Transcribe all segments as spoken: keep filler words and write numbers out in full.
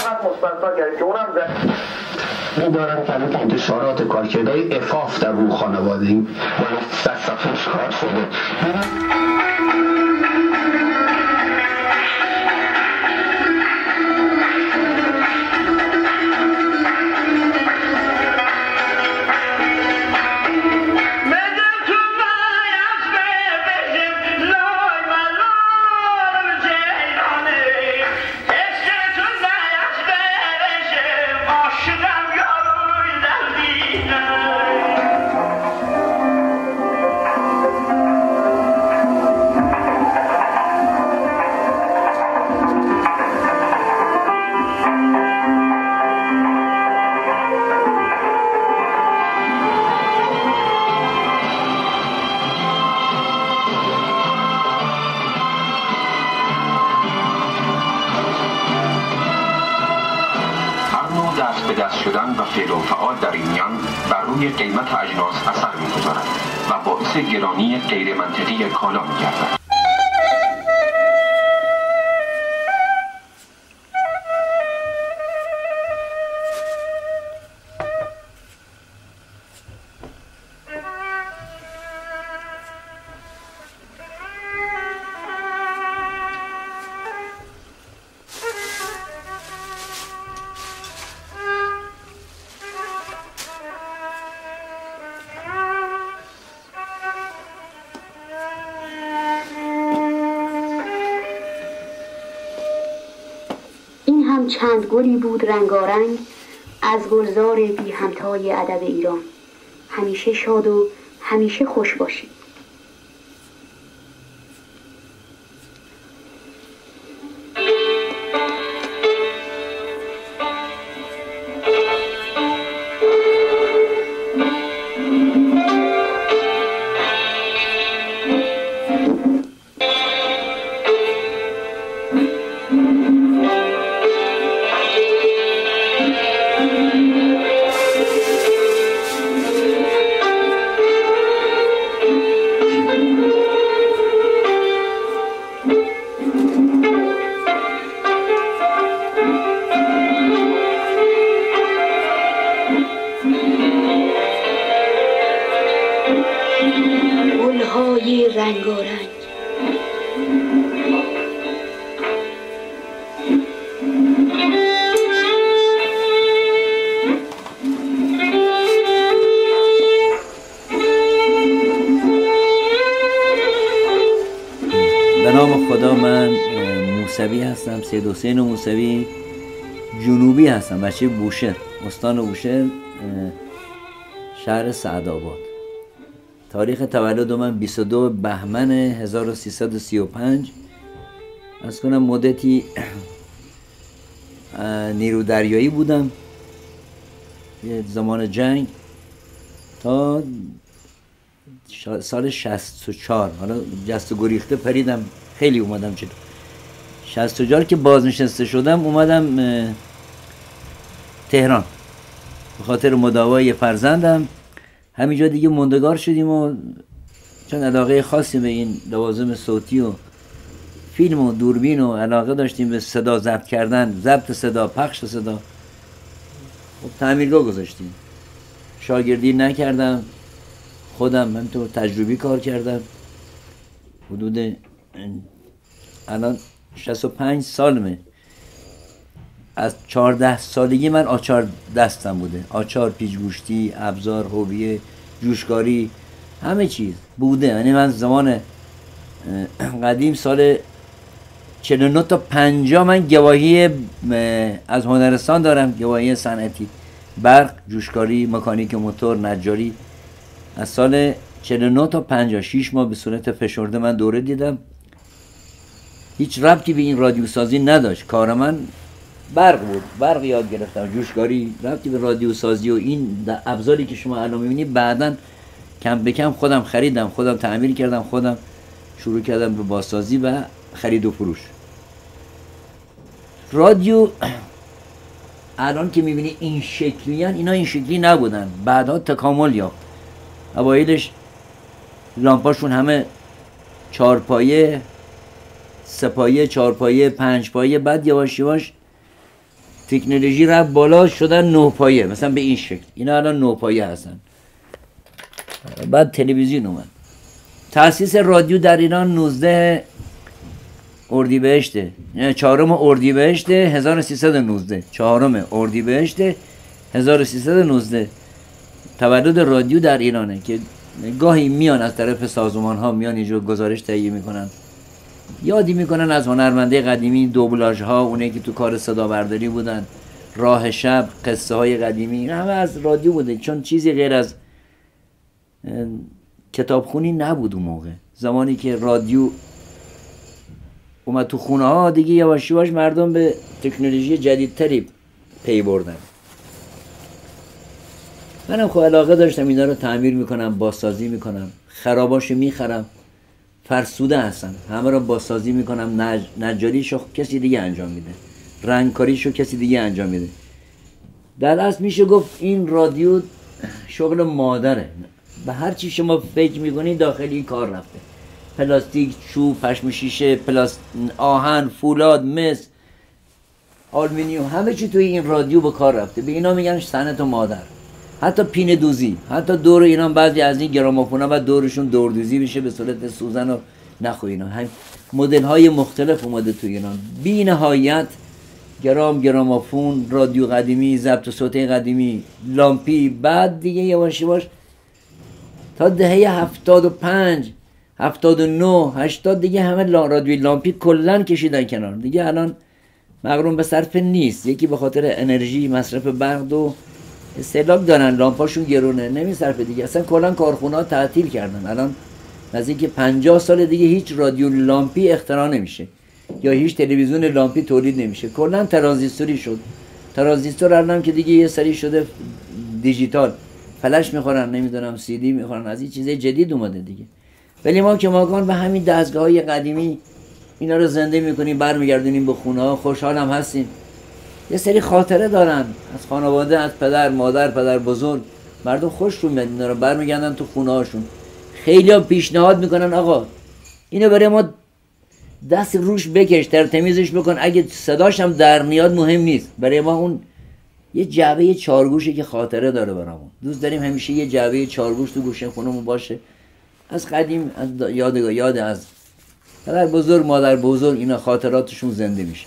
فقط مستنصر کردیم که اونم زد. می‌دارم که الان انتشارات کارکردهای افاف در اون خانواده این باید در صفحهش کار شده. و فعل و فعال در این میان بر روی قیمت اجناس اثر می‌گذارد و باعث گرانی غیر منطقی کالا می‌گردد. چند گلی بود رنگارنگ از گلزار بی همتای ادب ایران. همیشه شاد و همیشه خوش باشید. رنگارنگ به نام خدا. من موسوی هستم، سید حسین موسوی، جنوبی هستم، بچه بوشهر، استان بوشهر، شهر سعدآباد. تاریخ تولد من بیست و دو بهمن هزار و سیصد و سی و پنج. از کنم مدتی نیرو دریایی بودم زمان جنگ تا سال شصت و چهار. حالا جست و گریخته پریدم، خیلی اومدم جلو. شصت و چهار که بازنشسته شدم اومدم تهران به خاطر مداوای فرزندم. همینجا دیگه موندگار شدیم و چون علاقه خاصی به این لوازم صوتی و فیلم و دوربین و علاقه داشتیم به صدا ضبط کردن، ضبط صدا، پخش صدا، خب تعمیرگاه گذاشتیم. شاگردی نکردم، خودم همینطور تجربی کار کردم. حدود الان شصت و پنج سالمه. از چهارده سالگی من آچار دستم بوده، آچار، پیچ‌گوشتی، ابزار، هویه، جوشکاری، همه چیز بوده. یعنی من زمان قدیم سال چهل و نه تا پنجاه من گواهی از هنرستان دارم، گواهی صنعتی، برق، جوشکاری، مکانیک موتور، نجاری. از سال چهل و نه تا پنجاه، شش ماه به صورت فشرده من دوره دیدم. هیچ ربطی به این رادیو سازی نداشت. کار من برق بود، برق یاد گرفتم. جوشکاری ربطی به رادیو سازی و این ابزاری که شما الان می‌بینید بعداً کم به کم خودم خریدم، خودم تعمیر کردم، خودم شروع کردم به بازسازی و خرید و فروش. رادیو الان که می‌بینی این شکلی هن، اینا این شکلی نبودن، بعدها تکامل یافت. اوایلش لامپاشون همه چهار پایه، سه پایه، چهار پایه، پنج پایه، بعد یواش یواش تکنولوژی رفت بالا، شدن نه پایه، مثلا به این شکل. اینا الان نه پایه هستن. بعد تلویزیون اومد. تأسیس رادیو در ایران نوزده اردیبهشت، یعنی چهارم اردیبهشت هزار و سیصد و نوزده، چهارم اردیبهشت هزار و سیصد و نوزده تولد رادیو در ایرانه که گاهی میان از طرف سازمان ها میان اینجا گزارش تهیه میکنن، یادی میکنن از هنرمنده قدیمی، دوبلاژ ها، اونه که تو کار صدا برداری بودن، راه شب، قصه های قدیمی، همه از رادیو بوده، چون چیزی غیر از کتابخونی نبود اون موقع. زمانی که رادیو اومد تو خونه ها دیگه یواش یواش مردم به تکنولوژی جدیدتری پی بردن. منم خب علاقه داشتم اینا رو تعمیر میکنم، بازسازی میکنم، خراباشو میخرم، فرسوده هستن، همه رو بازسازی میکنم، نج... نجاریشو کسی دیگه انجام میده، رنگکاریشو کسی دیگه انجام میده. در اصل میشه گفت این رادیو شغل مادره. به هر چی شما فکر میکنید داخل این کار رفته، پلاستیک، چوب، پشم شیشه، پلاست... آهن، فولاد، مس، آلومینیوم، همه چی توی این رادیو به کار رفته. به اینا میگن صنعت مادر. حتی پینه دوزی، حتی دور اینا بعضی از این گرامافونا و دورشون دوردوزی بشه به صورت سوزن و نخو اینا. هم مدل های مختلف اومده توی ایران، بی نهایت گرام، گرامافون، رادیو قدیمی، ضبط صوت قدیمی، لامپی. بعد دیگه یواش یواش تا دهه هفتاد و پنج، هفتاد و نه، هشتاد دیگه همه رادیوی لامپی کلن کشیدن کنار. دیگه الان مغروم به صرف نیست، یکی به خاطر انرژی، مصرف برق و استهلاک دارن، لامپاشون گرونه، نمیصرفه دیگه. اصلا کلا کارخونه ها تعطیل کردن. الان نزدیک پنجاه سال دیگه هیچ رادیو لامپی اختراع نمیشه یا هیچ تلویزیون لامپی تولید نمیشه، کلا ترانزیستوری شد. ترانزیستور الان که دیگه یه سری شده دیجیتال، فلش میخورن، نمیدونم سی دی میخورن، از این چیزای جدید اومده دیگه. ولی ما که ماکان به همین دستگاه‌های قدیمی اینا رو زنده میکنیم، برمیگردونیم به خونه ها، خوشحال هم هستیم. یه سری خاطره دارن از خانواده، از پدر، مادر، پدر بزرگ. مردم خوششون میاد اینا رو برمیگردن تو خونه هاشون. خیلی ها پیشنهاد میکنن آقا اینو برای ما دست روش بکش، ترتمیزش بکن، اگه صداش هم در میاد مهم نیست، برای ما اون یه جعبه چارگوشه که خاطره داره برامون. دوست داریم همیشه یه جعبه چارگوش تو گوشه خونمون باشه، از قدیم، از یادگاه، یاد از پدر بزرگ، مادر بزرگ، اینا خاطراتشون زنده میشه.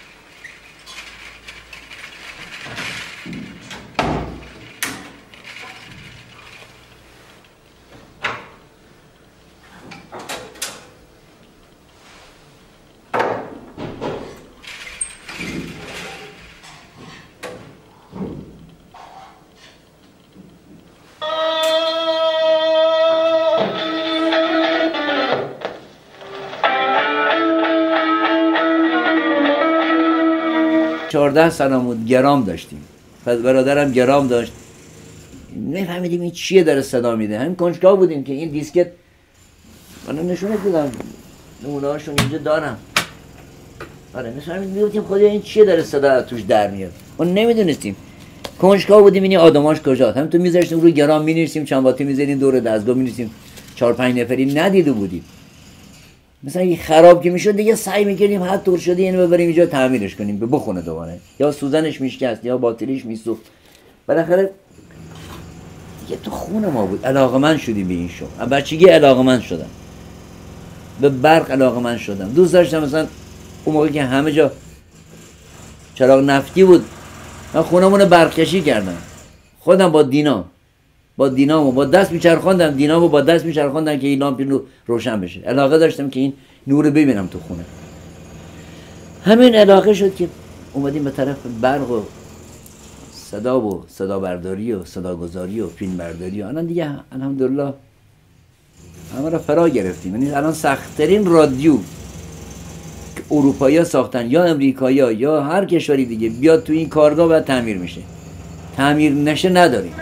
چهارده سالم بود، گرام داشتیم، پس برادرم گرام داشت، نفهمیدیم این چیه داره صدا میده. همین کنجکاو بودیم که این دیسکت، من نشونت بدم، نمونه هاشون اینجا دارم. آره نفهمیدیم خدا این چیه داره صدا توش در میاد. ما نمیدونستیم، کنجکاو بودیم این آدماش کجاست. هم تو میذاشتیم روی گرام مینویسیم، چند واتی میذاریم دور دستگاه مینویسیم، چهار پنج نفری ندیده بودیم. مثلا این خراب که میشد دیگه سعی میکردیم هر طور شده اینو ببریم اینجا تعمیرش کنیم به بخونه دوباره، یا سوزنش میشکست یا باتریش میسوخت. بالاخره دیگه تو خون ما بود. علاقه‌مند شدیم به این شغل. بچگی علاقه‌مند شدم به برق، علاقه‌مند شدم. دوست داشتم مثلا اون موقع که همه جا چراغ نفتی بود، من خونمون برق کشی کردم خودم با دینا، با دینامو با دست میچرخوندم، دینامو با دست میچرخوندم که این لامپ رو روشن بشه. علاقه داشتم که این نور ببینم تو خونه. همین علاقه شد که اومدیم به طرف برق و صدا و صدا برداری و صدا گذاری و فیلم برداری و الان دیگه الحمدلله همه را فرا گرفتیم. یعنی الان سخت‌ترین رادیو که اروپایی‌ها ساختن یا امریکایی‌ها یا هر کشوری دیگه بیاد تو این کارگاه و تعمیر میشه. تعمیر نشه نداریم.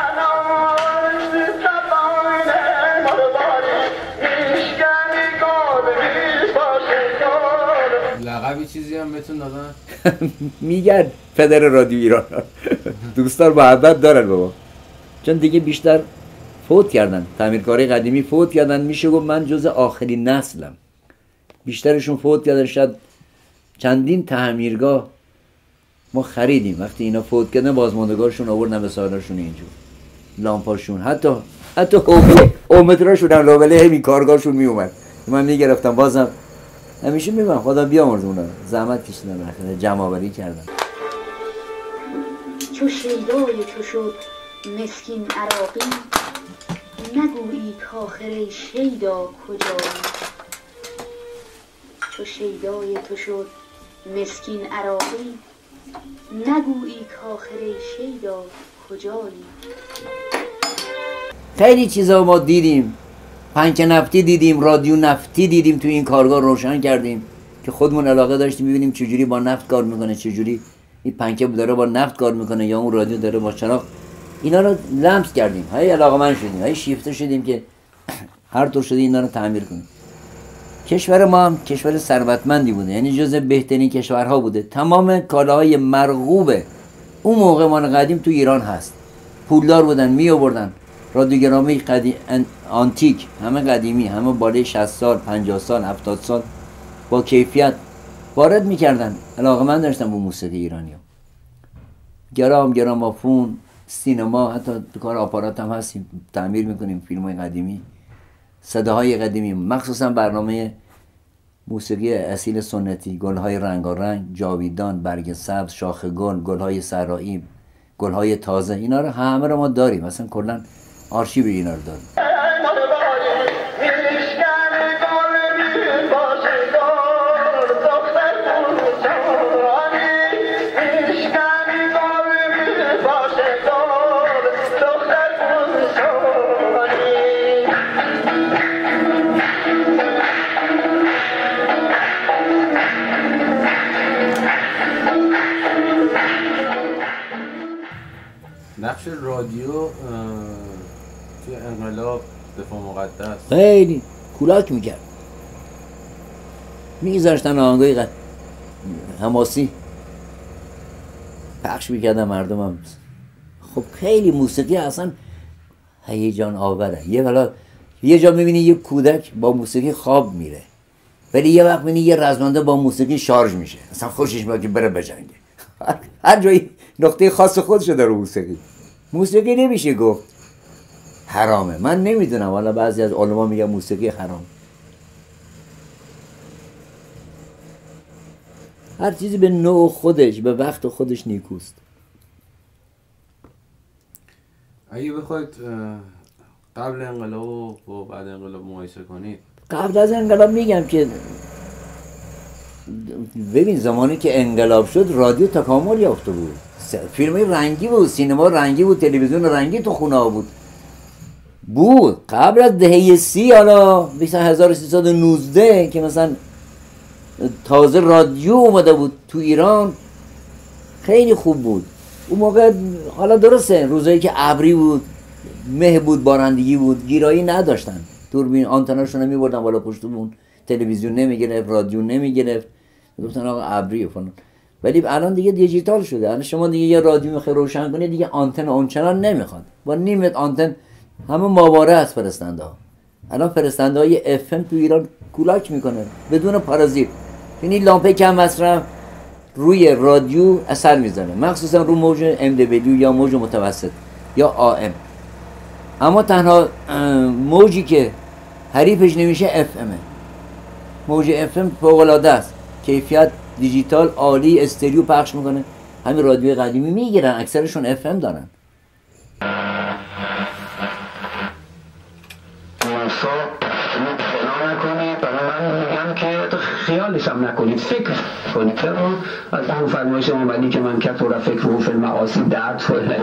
لقبی چیزی هم بهتون دادن؟ میگن پدر رادیو ایران. دوستان محبت دارن بابا، چون دیگه بیشتر فوت کردن، تعمیرکارای قدیمی فوت کردن. میشه گفت من جز آخرین نسلم. بیشترشون فوت کردن. شاید چندین تعمیرگاه ما خریدیم. وقتی اینا فوت کردن بازماندگارشون آوردن به سالاشون اینجور لامپاشون، حتی حتی اومتراشون هم لابله همین کارگاهشون می اومد من میگرفتم. بازم همیشه میگم خدا بیامرز اونا، زحمت کشیدن، رفتن جمع آوری کردن. چو شیدای تو شد مسکین عراقی، نگویی کاخر شیدا کجایی. چو شیدای تو شد مسکین عراقی، نگویی کاخر شیدا کجایی. خیلی چیزا ما دیدیم، پنکه نفتی دیدیم، رادیو نفتی دیدیم، تو این کارگاه روشن کردیم که خودمون علاقه داشتیم ببینیم چجوری با نفت کار میکنه، چجوری این پنکه داره با نفت کار میکنه یا اون رادیو داره با چراغ. اینا رو لمس کردیم، های علاقه من شدیم، های شیفته شدیم که هر طور شده اینا رو تعمیر کنیم. کشور ما هم کشور ثروتمندی بوده، یعنی جز بهترین کشورها بوده. تمام کالاهای مرغوب اون موقع مال قدیم تو ایران هست. پولدار بودن، می آوردن رادیوگرامی قدیم آنتیک، همه قدیمی، همه بالای شصت سال، پنجاه سال، هفتاد سال با کیفیت وارد میکردن. علاقه من داشتم به موسیقی ایرانی ها. گرام گرامافون، سینما، حتی تو کار آپارات هم هستیم، تعمیر میکنیم فیلم های قدیمی، صداهای قدیمی، مخصوصا برنامه موسیقی اصیل سنتی، گلهای رنگارنگ، جاویدان، برگ سبز، شاخ گل، گلهای صحرایی، گلهای تازه، اینا رو همه رو ما داریم. مثلا کلا آرشیو اینا رو داریم. نقش رادیو توی انقلاب، دفاع مقدس خیلی کولاک میکرد، میگذاشتن آهنگای قد... حماسی پخش میکردن، مردم هم خب خیلی موسیقی اصلا هیجان آوره. یه ولا یه جا میبینی یه کودک با موسیقی خواب میره، ولی یه وقت میبینی یه رزمنده با موسیقی شارژ میشه، اصلا خوشش میاد که بره بجنگه. هر جایی نقطه خاص خودش داره موسیقی. موسیقی نمیشه گفت حرامه، من نمیدونم، والا بعضی از علما میگن موسیقی حرام. هر چیزی به نوع خودش، به وقت خودش نیکوست. اگه بخواید قبل انقلاب و بعد انقلاب مقایسه کنید، قبل از انقلاب میگم که ببین زمانی که انقلاب شد رادیو تکامل یافته بود، فیلم رنگی بود، سینما رنگی بود، تلویزیون رنگی تو خونه ها بود بود قبل از دهه سی، حالا هزار و سیصد و نوزده که مثلا تازه رادیو اومده بود تو ایران، خیلی خوب بود اون موقع. حالا درسته روزایی که ابری بود، مه بود، بارندگی بود، گیرایی نداشتن، دوربین آنتناشون رو میبردن بالا پشت بون، تلویزیون نمیگرفت، رادیو نمیگرفت، گفتن آقا ابری و فلان. ولی الان دیگه دیجیتال شده، الان شما دیگه یه رادیو میخوای روشن کنی دیگه آنتن اونچنان نمیخواد، با نیمت آنتن همه ماواره از فرستنده ها. الان فرستنده های اف ام تو ایران کولاک میکنه بدون پارازیت، یعنی لامپه کم مصرف روی رادیو اثر میزنه، مخصوصا رو موج ام دبلیو یا موج متوسط یا آ ام. اما تنها موجی که حریفش نمیشه اف امه. موج اف ام فوق العاده است، کیفیت دیجیتال عالی، استریو پخش میکنه. همین رادیوی قدیمی میگیرن، اکثرشون اف ام دارن. خیالش هم نکنید، فکر کنید. از همون فرمایش اومدی که من کف و فکر رو فیلم معاصی درد کنه.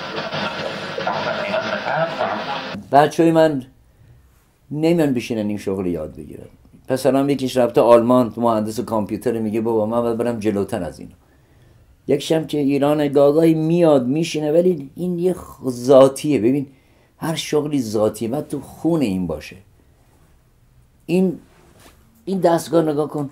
بچه های من نمیان بشینن این شغل یاد بگیرن. پسرم یکیش رفته آلمان، مهندس کامپیوتر، میگه بابا من باید برم جلوتر از اینو. یکیشم که ایران گاگاهی میاد میشینه، ولی این یه ذاتیه. ببین هر شغلی ذاتیه، باید تو خون این باشه. این این دستگاه نگاه کن،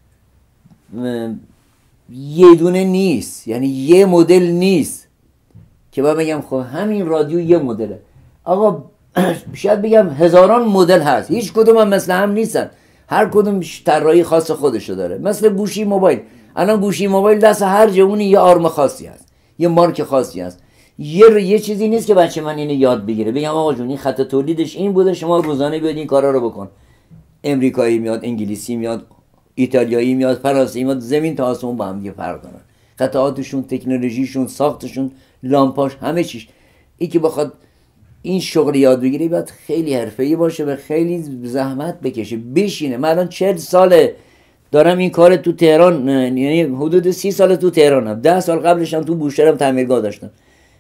یه دونه نیست، یعنی یه مدل نیست که باید بگم خب همین رادیو یه مدله. آقا شاید بگم هزاران مدل هست، هیچ کدوم هم مثل هم نیستن، هر کدوم طراحی خاص خودشو داره. مثل گوشی موبایل، الان گوشی موبایل دست هر جوونی یه آرم خاصی هست، یه مارک خاصی هست. یه یه چیزی نیست که بچه من اینو یاد بگیره بگم آقا جون این خط تولیدش این بوده، شما روزانه بیاد این کارا رو بکن. امریکایی میاد، انگلیسی میاد، ایتالیایی میاد، فرانسوی میاد، زمین تا آسمون با هم دیگه فرق دارن. قطعاتشون، تکنولوژیشون، ساختشون، لامپاش، همه چیش. این که بخواد این شغل یاد بگیره باید خیلی حرفه‌ای باشه و خیلی زحمت بکشه، بشینه. من الان چهل ساله دارم این کار تو تهران، یعنی حدود سی سال تو تهرانم، ده سال قبلش هم تو بوشهرم تعمیرگاه داشتم،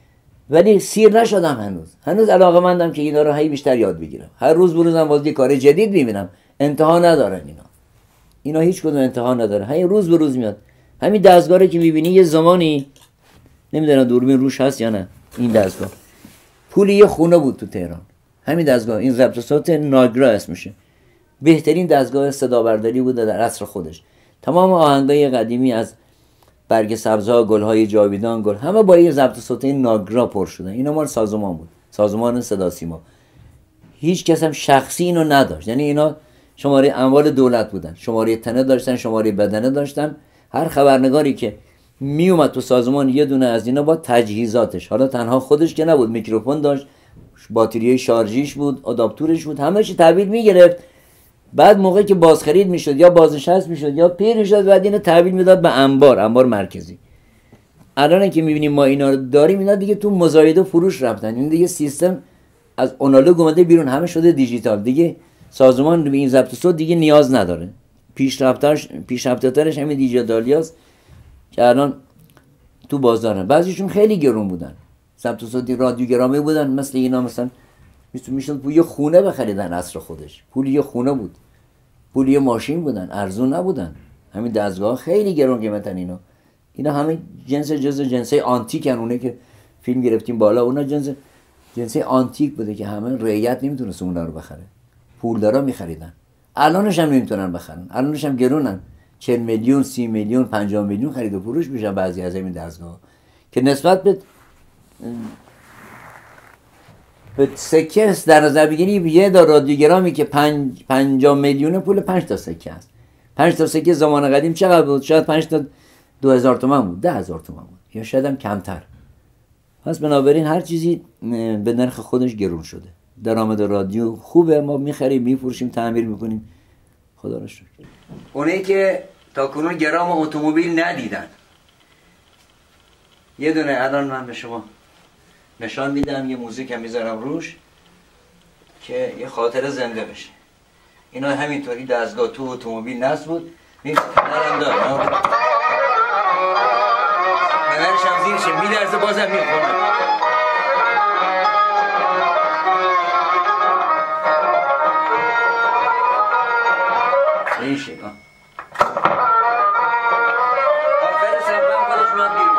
ولی سیر نشدم هنوز. هنوز علاقه‌مندم که اینا رو هی بیشتر یاد بگیرم. هر روز بروزم باز یه کار جدید می‌بینم. انتها ندارن اینا. اینا هیچ کدوم انتها نداره. هی روز به روز میاد. همین دستگاهی که می‌بینی یه زمانی نمیدونم دوربین روش هست یا نه، این دستگاه پول یه خونه بود تو تهران. همین دستگاه، این ضبط صوت ناگرا اسمشه. بهترین دستگاه صدا برداری بود در عصر خودش. تمام آهنگای قدیمی از برگ سبزها، گلهای جاویدان، گل همه با یه ضبط صوت ناگرا پر شدن. اینا مال سازمان بود، سازمان صدا سیما. هیچ کس هم شخصی اینو نداشت. یعنی اینا شماره اموال دولت بودن، شماره تنه داشتن، شماره بدنه داشتن. هر خبرنگاری که می اومد تو سازمان یه دونه از اینا با تجهیزاتش، حالا تنها خودش که نبود، میکروفون داشت، باتری شارژیش بود، آداپتورش بود، همه چی تحویل میگرفت. بعد موقعی که بازخرید میشد یا بازنشست میشد یا پیر میشد، بعد اینو تحویل میداد به انبار، انبار مرکزی. الان که میبینیم ما اینا رو داریم، اینا دیگه تو مزایده فروش رفتن. این دیگه سیستم از آنالوگ اومده بیرون، همه شده دیجیتال. دیگه سازمان به این ضبط صوت دیگه نیاز نداره. پیشرفتاش پیشرفته‌ترش همین دیجیتالیاست که الان تو بازارن. بعضیشون خیلی گرون بودن، ضبط صوتی رادیوگرامی بودن، مثل اینا مثلا میشد پول یه خونه بخریدن عصر خودش. پول یه خونه بود، پول یه ماشین بودن، ارزون نبودن. همین دستگاه خیلی گرون قیمتن. اینا اینا همه جنس جزء جنسای آنتیکن. اونه که فیلم گرفتیم بالا، اونا جنس جنسای آنتیک بوده که همه رعیت نمیتونست اونا رو بخره، پولدارا میخریدن. الانش هم نمیتونن بخرن، الانش هم گرونن. چهل میلیون، سی میلیون، پنجاه میلیون خرید و فروش میشن بعضی از این دستگاه که نسبت به به سکه در نظر بگیری. یه دا رادیوگرامی که پنج پنجاه میلیون پول پنج تا سکه است. پنج تا سکه زمان قدیم چقدر بود؟ شاید پنج تا دو هزار تومان بود، ده هزار تومان بود، یا شاید هم کمتر. پس بنابراین هر چیزی به نرخ خودش گرون شده. درآمد رادیو خوبه، ما میخریم، میفروشیم، تعمیر میکنیم، خدا را شکر. اونایی که تاکنون گرام اتومبیل ندیدن، یه دونه الان من به شما نشان میدم، یه موزیک هم میذارم روش که یه خاطره زنده بشه. اینا همینطوری دستگاه تو اتومبیل نصب بود، میفرم دار پدرش هم زیرشه میلرزه، بازم میخونه. این شکل آخر صفحه هم خودش میاد بیرون.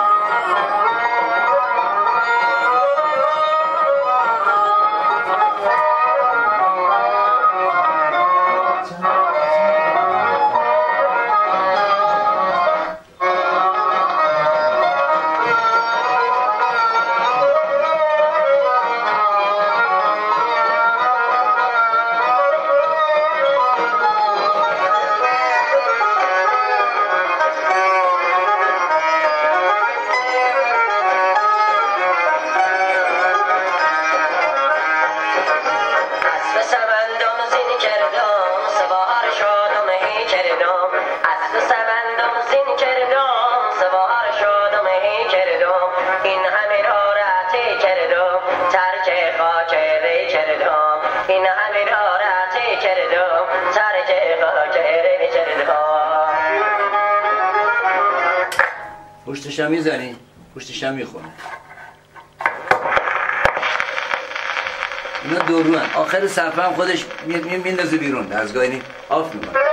پشتشم میزنی، پشتشم میخونه. اینا دورو هن. آخر صفحه هم خودش میندازه بیرون، دستگاه اینی آف میکنه.